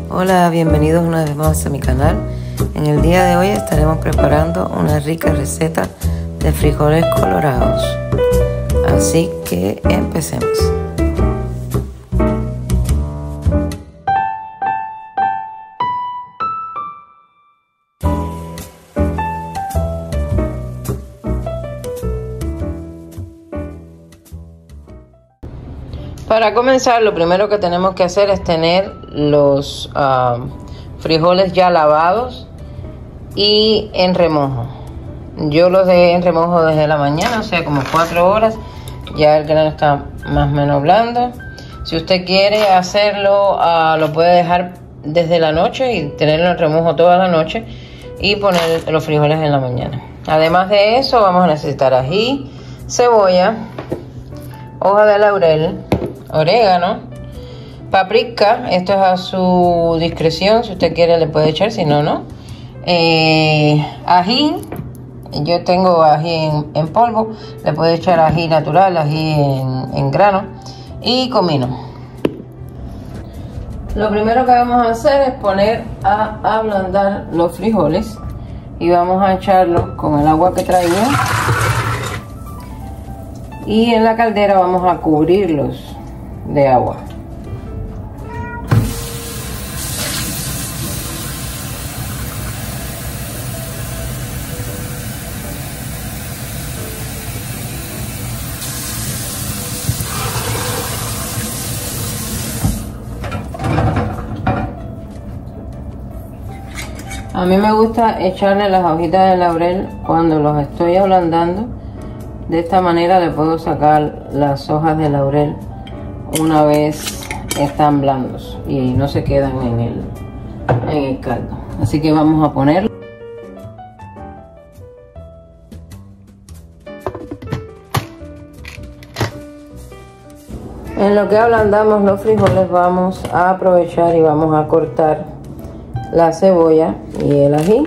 Hola, bienvenidos una vez más a mi canal. En el día de hoy estaremos preparando una rica receta de frijoles colorados. Así que empecemos. Para comenzar, lo primero que tenemos que hacer es tener los frijoles ya lavados y en remojo. Yo los dejé en remojo desde la mañana, o sea, como 4 horas. Ya el grano está más o menos blando. Si usted quiere hacerlo, lo puede dejar desde la noche y tenerlo en remojo toda la noche y poner los frijoles en la mañana. Además de eso, vamos a necesitar ají, cebolla, hoja de laurel, orégano, paprika. Esto es a su discreción, si usted quiere le puede echar, si no, no. Ají, yo tengo ají en polvo, le puede echar ají natural, ají en grano y comino. Lo primero que vamos a hacer es poner a ablandar los frijoles y vamos a echarlos con el agua que traía y en la caldera vamos a cubrirlos de agua. A mí me gusta echarle las hojitas de laurel cuando los estoy ablandando. De esta manera le puedo sacar las hojas de laurel una vez están blandos y no se quedan en el caldo. Así que vamos a ponerlo. En lo que ablandamos los frijoles vamos a aprovechar y vamos a cortar la cebolla y el ají.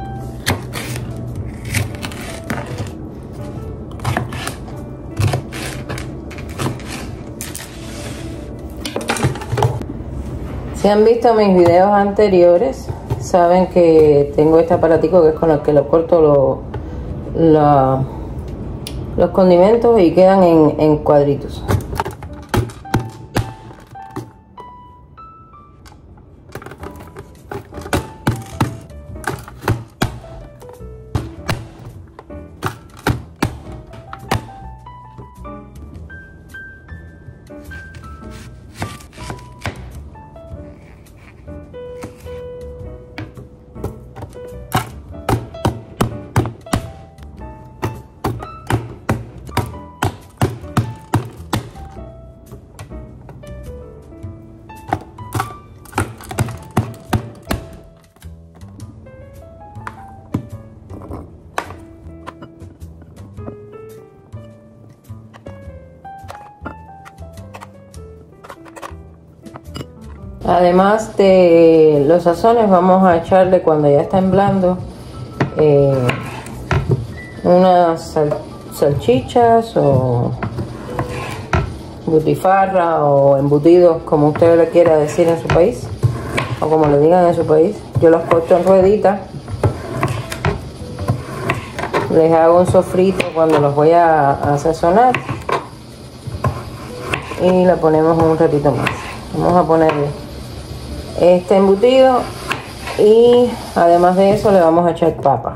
Si han visto mis videos anteriores, saben que tengo este aparatico que es con el que lo corto los condimentos y quedan en cuadritos. Además de los sazones, vamos a echarle cuando ya estén blandos unas salchichas o butifarra o embutidos, como usted le quiera decir en su país o como le digan en su país. Yo los corto en rueditas, les hago un sofrito cuando los voy a sazonar y la ponemos un ratito más. Vamos a ponerle este embutido y además de eso le vamos a echar papa.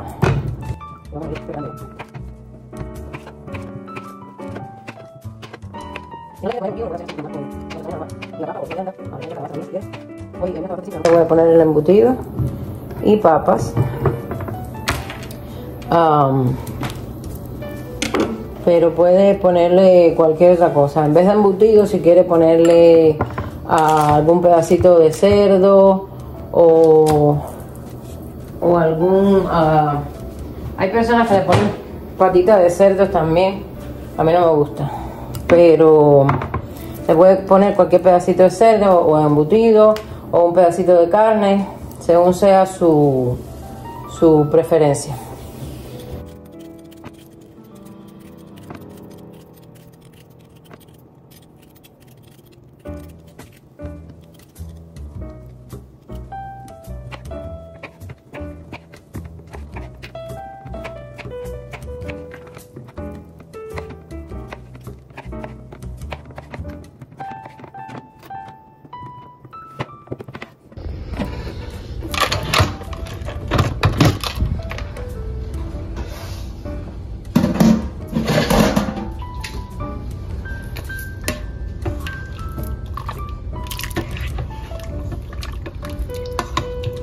Voy a poner el embutido y papas, pero puede ponerle cualquier otra cosa. En vez de embutido, si quiere ponerle algún pedacito de cerdo o algún hay personas que le ponen patitas de cerdo también. A mí no me gusta, pero se puede poner cualquier pedacito de cerdo o embutido o un pedacito de carne según sea su preferencia.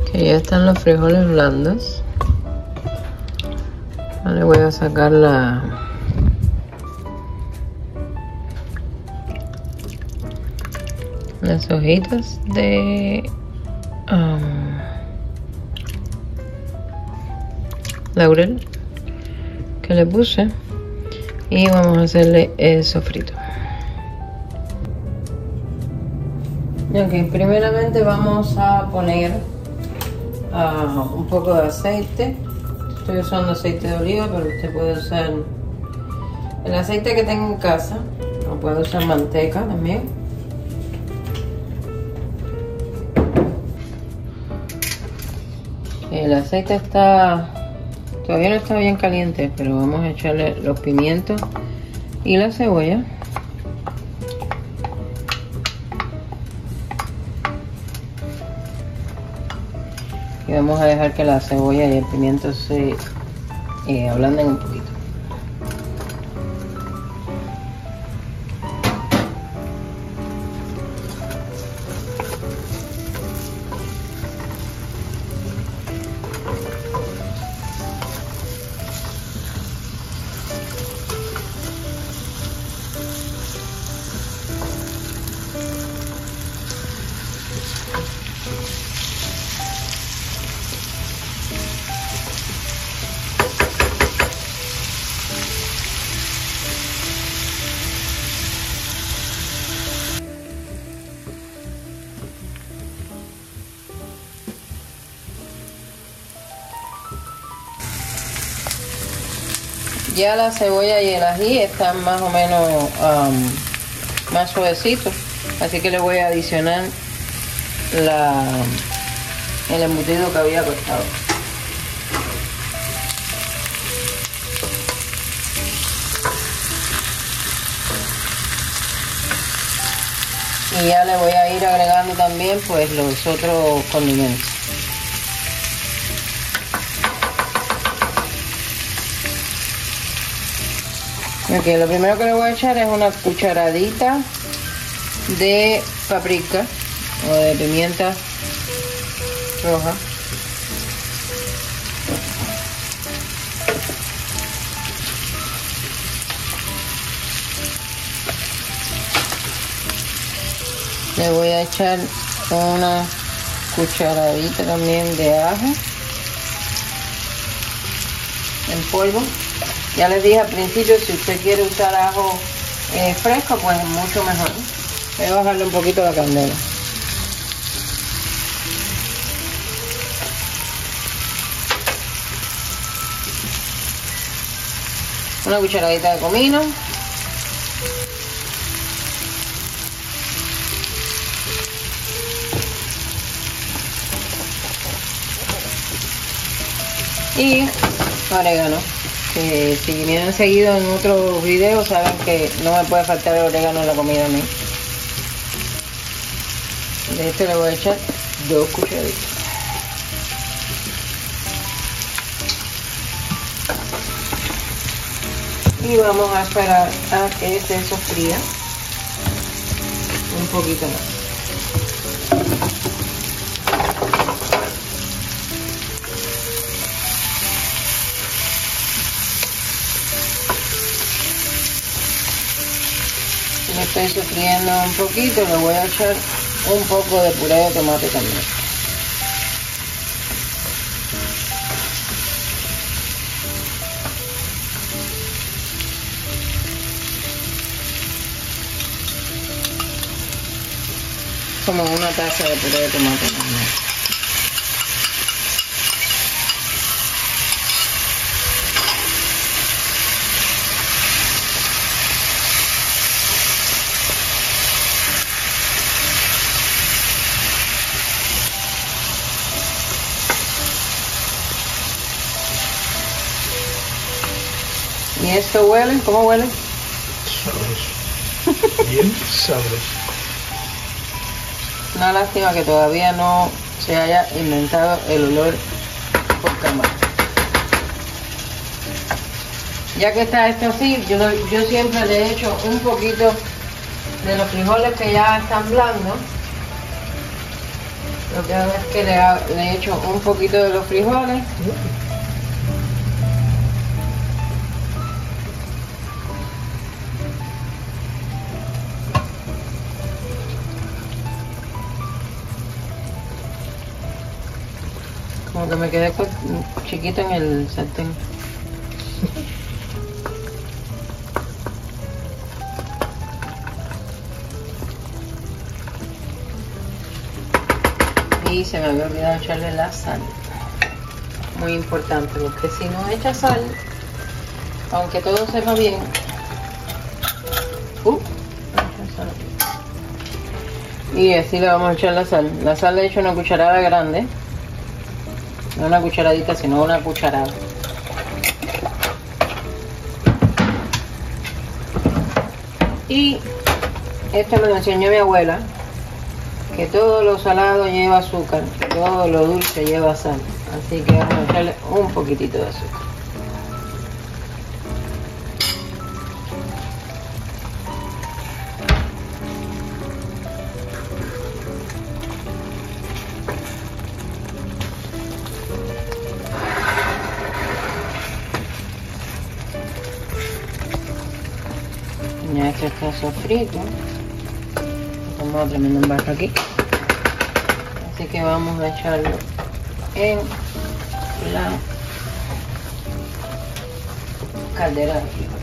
Que ya están los frijoles blandos. Ahora le voy a sacar las hojitas de laurel que le puse y vamos a hacerle el sofrito. Ok, primeramente vamos a poner un poco de aceite. Estoy usando aceite de oliva, pero usted puede usar el aceite que tenga en casa, o puede usar manteca también. El aceite todavía no está bien caliente, pero vamos a echarle los pimientos y la cebolla. Y vamos a dejar que la cebolla y el pimiento se ablanden un poquito. Ya la cebolla y el ají están más o menos más suavecitos, así que le voy a adicionar el embutido que había cortado. Y ya le voy a ir agregando también pues los otros condimentos. Ok, lo primero que le voy a echar es una cucharadita de paprika o de pimienta roja. Le voy a echar una cucharadita también de ajo en polvo. Ya les dije al principio, si usted quiere usar ajo fresco, pues mucho mejor. Voy a bajarle un poquito la candela. Una cucharadita de comino. Y orégano. Si me han seguido en otros videos saben que no me puede faltar el orégano en la comida a mí. De este le voy a echar 2 cucharaditas. Y vamos a esperar a que se sofría un poquito más. Lo estoy sofriendo un poquito, le voy a echar un poco de puré de tomate también. Como una taza de puré de tomate también. ¿Y esto huele? ¿Cómo huele? Sabroso. Bien sabroso. Una lástima que todavía no se haya inventado el olor por cámara. Ya que está esto así, yo siempre le echo un poquito de los frijoles que ya están blandos. Lo que hago es que le echo un poquito de los frijoles. Como que me quedé chiquito en el sartén. Y se me había olvidado echarle la sal. Muy importante, porque si no echa sal, aunque todo sepa bien, y así le vamos a echar la sal. La sal le he hecho una cucharada grande, no una cucharadita, sino una cucharada. Y esto me lo enseñó mi abuela, que todo lo salado lleva azúcar, que todo lo dulce lleva sal. Así que vamos a echarle un poquitito de azúcar. Ya esto está sofrito. Vamos a tremendo embarco aquí. Así que vamos a echarlo en la caldera de frijol.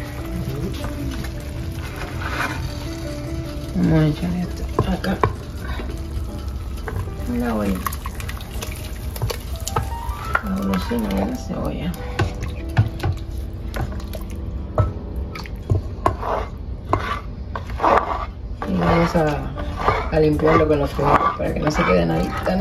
Vamos a echar esto acá. La olla. La bolsina de la cebolla. Y vamos a limpiarlo con los frijoles para que no se quede nadita.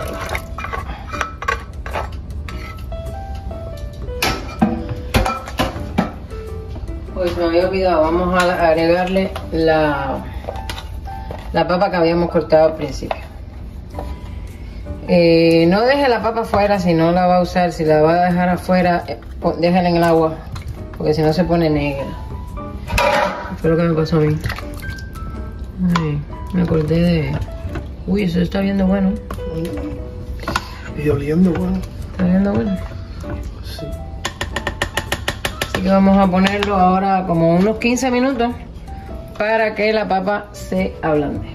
Pues me había olvidado, vamos a agregarle la papa que habíamos cortado al principio. No deje la papa afuera si no la va a usar. Si la va a dejar afuera, déjala en el agua, porque si no se pone negra. Fue lo que me pasó a mí. Ay, me acordé de... Uy, eso está viendo bueno. Y oliendo bueno. ¿Está viendo bueno? Sí. Así que vamos a ponerlo ahora como unos 15 minutos para que la papa se ablande.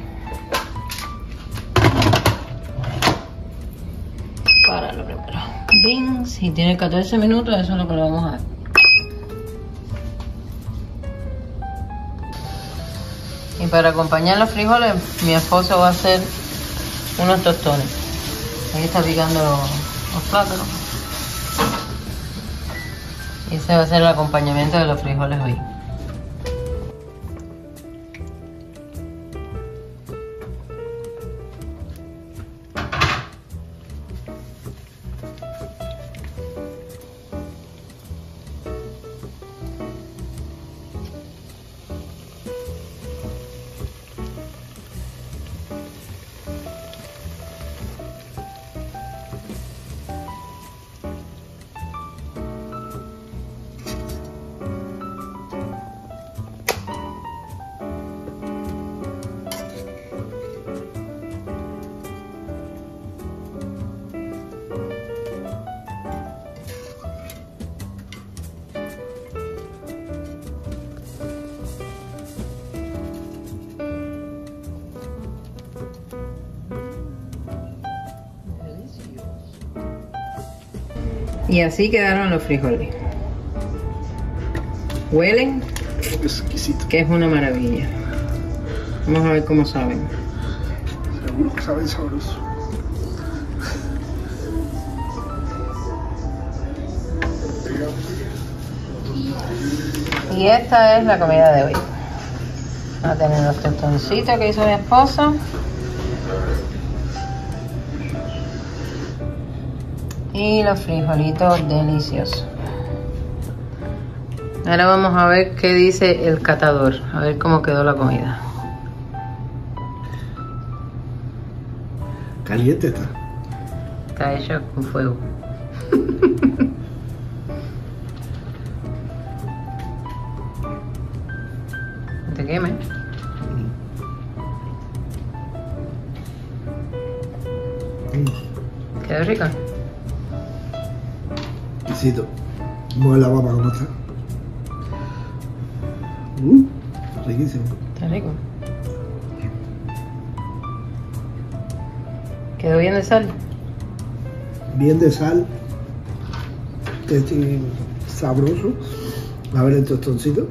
Páralo primero. Bien, si tiene 14 minutos, eso es lo que le vamos a dar. Y para acompañar los frijoles, mi esposo va a hacer unos tostones. Ahí está picando los plátanos. Y ese va a ser el acompañamiento de los frijoles hoy. Y así quedaron los frijoles. Huelen, Exquisito. que es una maravilla. Vamos a ver cómo saben. Seguro que saben sabroso. Y esta es la comida de hoy. Va a tener los tostoncitos que hizo mi esposo. Y los frijolitos deliciosos. Ahora vamos a ver qué dice el catador. A ver cómo quedó la comida. Caliente está. Está hecha con fuego. No te quemes. Quedó rica. Exquisito. Mueve la papa como está. Riquísimo. Está rico. ¿Quedó bien de sal? Bien de sal. Este sabroso. A ver el tostoncito.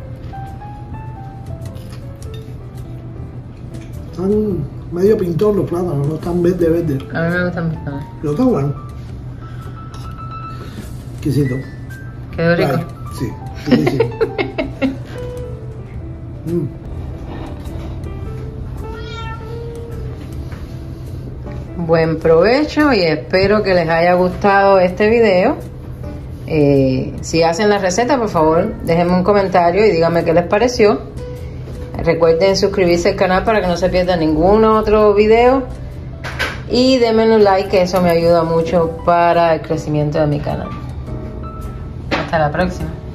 Están medio pintor los plátanos, no están verde. A mí me gustan bastante. Pero está bueno. Exquisito. ¿Quedó rico? Vale, sí, riquísimo. Buen provecho y espero que les haya gustado este video. Si hacen la receta, por favor, déjenme un comentario y díganme qué les pareció. Recuerden suscribirse al canal para que no se pierdan ningún otro video. Y denme un like, que eso me ayuda mucho para el crecimiento de mi canal. Hasta la próxima.